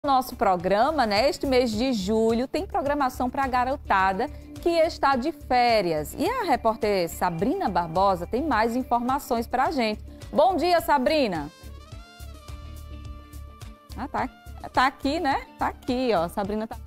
Nosso programa, né? Este mês de julho tem programação para a garotada que está de férias. E a repórter Sabrina Barbosa tem mais informações para a gente. Bom dia, Sabrina. Tá aqui, né? Tá aqui, ó. Sabrina tá...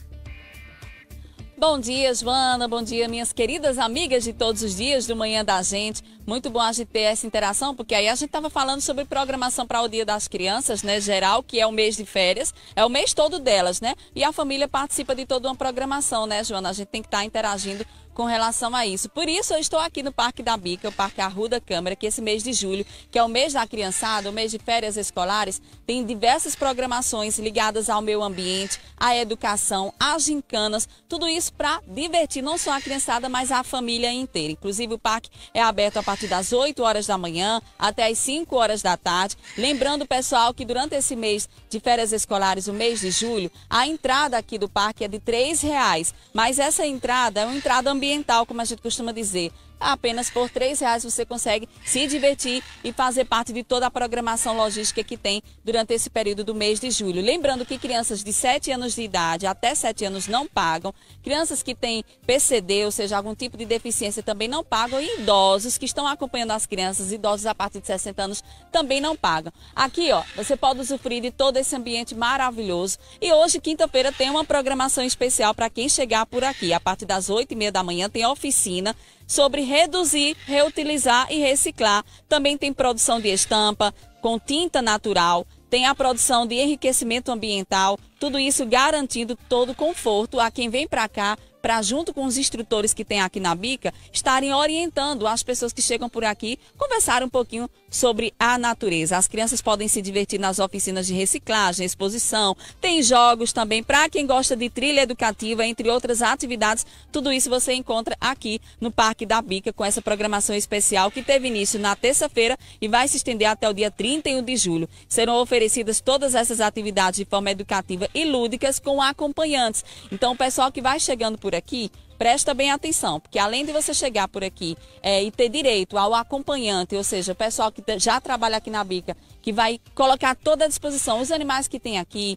Bom dia, Joana. Bom dia, minhas queridas amigas de todos os dias do Manhã da Gente. Muito bom a gente ter essa interação, porque aí a gente estava falando sobre programação para o Dia das Crianças, né, geral, que é o mês de férias, é o mês todo delas, né? E a família participa de toda uma programação, né, Joana? A gente tem que estar interagindo com relação a isso. Por isso, eu estou aqui no Parque da Bica, o Parque Arruda Câmara, que esse mês de julho, que é o mês da criançada, o mês de férias escolares, tem diversas programações ligadas ao meio ambiente, à educação, às gincanas, tudo isso para divertir não só a criançada, mas a família inteira. Inclusive, o parque é aberto a partir das 8 horas da manhã até as 5 horas da tarde. Lembrando, pessoal, que durante esse mês de férias escolares, o mês de julho, a entrada aqui do parque é de R$3, mas essa entrada é uma entrada ambiental, como a gente costuma dizer. Apenas por R$3 você consegue se divertir e fazer parte de toda a programação logística que tem durante esse período do mês de julho. Lembrando que crianças de 7 anos de idade até 7 anos não pagam, crianças que têm PCD, ou seja, algum tipo de deficiência também não pagam, e idosos que estão acompanhando as crianças, idosos a partir de 60 anos também não pagam. Aqui, ó, você pode usufruir de todo esse ambiente maravilhoso. E hoje, quinta-feira, tem uma programação especial para quem chegar por aqui. A partir das 8h30 da manhã tem a oficina sobre reduzir, reutilizar e reciclar. Também tem produção de estampa com tinta natural, tem a produção de enriquecimento ambiental, tudo isso garantindo todo o conforto a quem vem para cá, para junto com os instrutores que tem aqui na Bica, estarem orientando as pessoas que chegam por aqui, conversar um pouquinho sobre a natureza. As crianças podem se divertir nas oficinas de reciclagem, exposição, tem jogos também para quem gosta de trilha educativa, entre outras atividades. Tudo isso você encontra aqui no Parque da Bica, com essa programação especial que teve início na terça-feira e vai se estender até o dia 31 de julho. Serão oferecidas todas essas atividades de forma educativa e lúdicas com acompanhantes. Então, o pessoal que vai chegando por aqui, presta bem atenção, porque além de você chegar por aqui e ter direito ao acompanhante, ou seja, o pessoal que já trabalha aqui na Bica, que vai colocar toda à disposição os animais que tem aqui.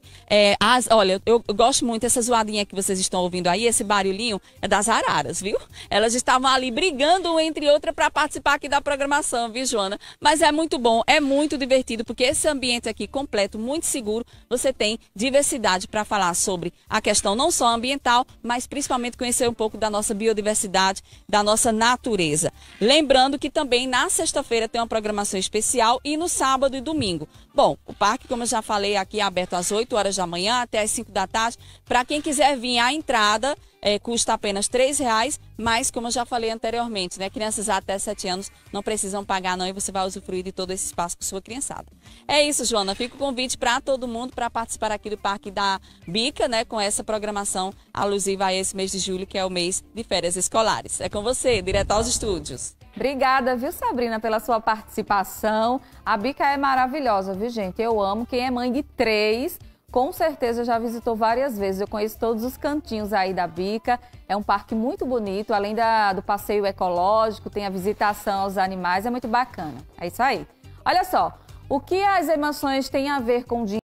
Olha, eu gosto muito dessa zoadinha que vocês estão ouvindo aí, esse barulhinho é das araras, viu? Elas estavam ali brigando entre outras para participar aqui da programação, viu, Joana? Mas é muito bom, é muito divertido, porque esse ambiente aqui completo, muito seguro, você tem diversidade para falar sobre a questão não só ambiental, mas principalmente conhecer um pouco da nossa biodiversidade, da nossa natureza. Lembrando que também na sexta-feira tem uma programação especial e no sábado e domingo. Bom, o parque, como eu já falei, aqui é aberto às 8 horas da manhã até às 5 da tarde. Para quem quiser vir, a entrada custa apenas R$3, mas como eu já falei anteriormente, né, crianças até 7 anos não precisam pagar não, e você vai usufruir de todo esse espaço com sua criançada. É isso, Joana. Fica o convite para todo mundo para participar aqui do Parque da Bica, né, com essa programação alusiva a esse mês de julho, que é o mês de férias escolares. É com você, direto aos estúdios. Obrigada, viu, Sabrina, pela sua participação. A Bica é maravilhosa, viu, gente? Eu amo. Quem é mãe de 3, com certeza já visitou várias vezes. Eu conheço todos os cantinhos aí da Bica. É um parque muito bonito, além do passeio ecológico, tem a visitação aos animais, é muito bacana. É isso aí. Olha só, o que as emoções têm a ver com dinheiro?